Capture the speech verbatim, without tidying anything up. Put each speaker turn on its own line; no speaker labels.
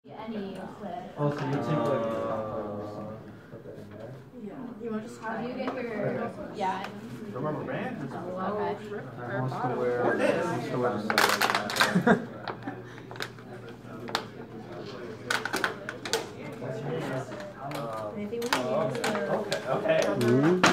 Any clip.
Oh, so you take like uh, put that in there?
Yeah. You want to just how do you get your yeah.
The rubber band?
Okay.
I want to wear I want to wear the
Anything we can use
Okay, okay.
Mm-hmm.